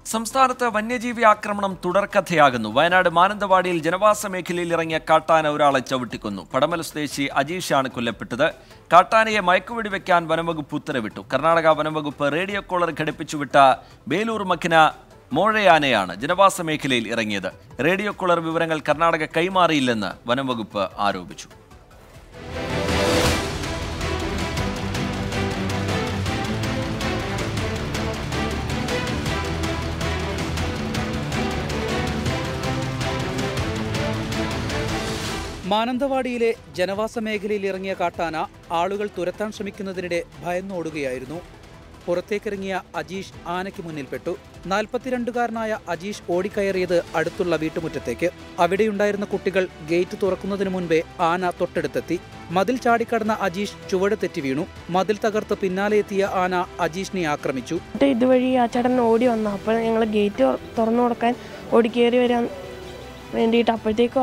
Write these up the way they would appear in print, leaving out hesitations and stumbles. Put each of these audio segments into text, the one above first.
സംസ്ഥാനത്ത് വന്യജീവി ആക്രമണം തുടർക്കഥയാകുന്നു. വയനാട് മാനന്തവാടിയിൽ ജനവാസ മേഖലയിൽ ഇറങ്ങിയ കാട്ടാന ഒരാളെ ചവിട്ടിക്കൊന്നു. പടമല സ്വദേശി അജീഷാണ് കൊല്ലപ്പെട്ടത്. കാട്ടാനയെ മയക്കുവെടിവെക്കാൻ വനംവകുപ്പ് ഉത്തരവിട്ടു. കർണാടക വനംവകുപ്പ് റേഡിയോ കോളർ ഘടിപ്പിച്ചുവിട്ട ബേലൂർ മക്കിന മോഴയാനയാണ് ജനവാസ മേഖലയിൽ ഇറങ്ങിയത്. റേഡിയോ കോളർ വിവരങ്ങൾ കർണാടക കൈമാറിയില്ലെന്ന് വനംവകുപ്പ് ആരോപിച്ചു. മാനന്തവാടിയിലെ ജനവാസ മേഖലയിൽ ഇറങ്ങിയ കാട്ടാന ആളുകൾ തുരത്താൻ ശ്രമിക്കുന്നതിനിടെ ഭയന്നോടുകയായിരുന്നു. പുറത്തേക്കിറങ്ങിയ അജീഷ് ആനയ്ക്ക് മുന്നിൽപ്പെട്ടു. 42കാരനായ അജീഷ് ഓടിക്കയറിയത് അടുത്തുള്ള വീട്ടുമുറ്റത്തേക്ക്. അവിടെയുണ്ടായിരുന്ന കുട്ടികൾ ഗേറ്റ് തുറക്കുന്നതിനു മുൻപേ ആന തൊട്ടടുത്തെത്തി. മതിൽ ചാടിക്കടന്ന അജീഷ് ചുവട് തെറ്റി വീണു. മതിൽ തകർത്ത് പിന്നാലെ എത്തിയ ആന അജീഷിനെ ആക്രമിച്ചു. ഇതുവഴി ആ ചേട്ടൻ ഓടി വന്നു. അപ്പോൾ ഞങ്ങൾ ഗേറ്റ് തുറന്നു കൊടുക്കാൻ ഓടിക്കേറി വരാൻ വേണ്ടിയിട്ട് അപ്പോഴത്തേക്ക്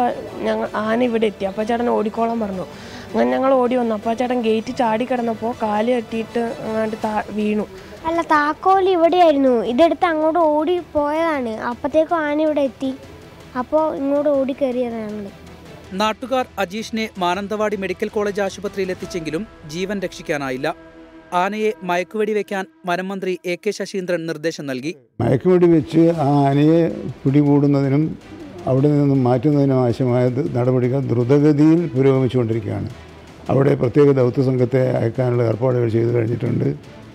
ആന ഇവിടെ എത്തി. അപ്പോൾ ചേട്ടൻ ഓടിക്കോളാൻ പറഞ്ഞു. അങ്ങനെ ഞങ്ങൾ ഓടി വന്നു. അപ്പോൾ ചേട്ടൻ ഗേറ്റ് ചാടി കിടന്നപ്പോൾ കാല് കെട്ടിയിട്ട് അങ്ങോട്ട് വീണു. അല്ല, താക്കോൽ ഇവിടെയായിരുന്നു. ഇതെടുത്ത് അങ്ങോട്ട് ഓടി പോയതാണ്. അപ്പോഴത്തേക്കും ആന ഇവിടെ എത്തി. അപ്പോൾ ഇങ്ങോട്ട് ഓടി കയറിയതാണ്. നാട്ടുകാർ അജീഷിനെ മാനന്തവാടി മെഡിക്കൽ കോളേജ് ആശുപത്രിയിൽ എത്തിച്ചെങ്കിലും ജീവൻ രക്ഷിക്കാനായില്ല. ആനയെ മയക്കുവെടി വെക്കാൻ വനംമന്ത്രി AK ശശീന്ദ്രൻ നിർദ്ദേശം നൽകി. മയക്കുവെടി വെച്ച് ആ ആനയെ പിടികൂടുന്നതിനും അവിടെ നിന്നും മാറ്റുന്നതിനും ആവശ്യമായ നടപടികൾ ദ്രുതഗതിയിൽ പുരോഗമിച്ചുകൊണ്ടിരിക്കുകയാണ്. അവിടെ പ്രത്യേക ദൗത്യസംഘത്തെ അയക്കാനുള്ള ഏർപ്പാടുകൾ ചെയ്തു കഴിഞ്ഞിട്ടുണ്ട്.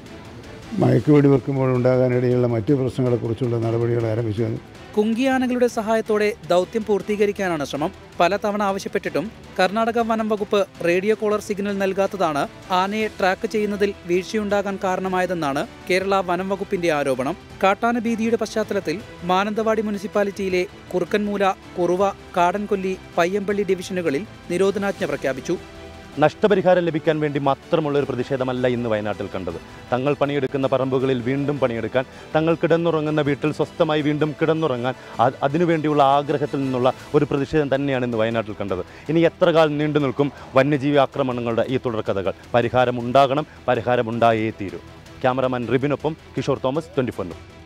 മയക്കുവെടി വെക്കുമ്പോഴുണ്ടാകാനിടയുള്ള മറ്റ് പ്രശ്നങ്ങളെക്കുറിച്ചുള്ള നടപടികൾ ആരംഭിച്ചു. കുങ്കിയാനകളുടെ സഹായത്തോടെ ദൗത്യം പൂർത്തീകരിക്കാനാണ് ശ്രമം. പലതവണ ആവശ്യപ്പെട്ടിട്ടും കർണാടക വനം വകുപ്പ് റേഡിയോ കോളർ സിഗ്നൽ നൽകാത്തതാണ് ആനയെ ട്രാക്ക് ചെയ്യുന്നതിൽ വീഴ്ചയുണ്ടാകാൻ കാരണമായതെന്നാണ് കേരള വനം വകുപ്പിന്റെ ആരോപണം. കാട്ടാന ഭീതിയുടെ പശ്ചാത്തലത്തിൽ മാനന്തവാടി മുനിസിപ്പാലിറ്റിയിലെ കുറുക്കൻമൂല, കുറുവ, കാടൻകൊല്ലി, പയ്യമ്പള്ളി ഡിവിഷനുകളിൽ നിരോധനാജ്ഞ പ്രഖ്യാപിച്ചു. നഷ്ടപരിഹാരം ലഭിക്കാൻ വേണ്ടി മാത്രമുള്ളൊരു പ്രതിഷേധമല്ല ഇന്ന് വയനാട്ടിൽ കണ്ടത്. തങ്ങൾ പണിയെടുക്കുന്ന പറമ്പുകളിൽ വീണ്ടും പണിയെടുക്കാൻ, തങ്ങൾ കിടന്നുറങ്ങുന്ന വീട്ടിൽ സ്വസ്ഥമായി വീണ്ടും കിടന്നുറങ്ങാൻ, അതിനുവേണ്ടിയുള്ള ആഗ്രഹത്തിൽ നിന്നുള്ള ഒരു പ്രതിഷേധം തന്നെയാണ് ഇന്ന് വയനാട്ടിൽ കണ്ടത്. ഇനി എത്ര കാലം നീണ്ടു നിൽക്കും വന്യജീവി ആക്രമണങ്ങളുടെ ഈ തുടർക്കഥകൾ? പരിഹാരം ഉണ്ടാകണം, പരിഹാരം ഉണ്ടായേ തീരൂ. ക്യാമറമാൻ റിബിനൊപ്പം കിഷോർ തോമസ്, 24 ന്യൂസ്.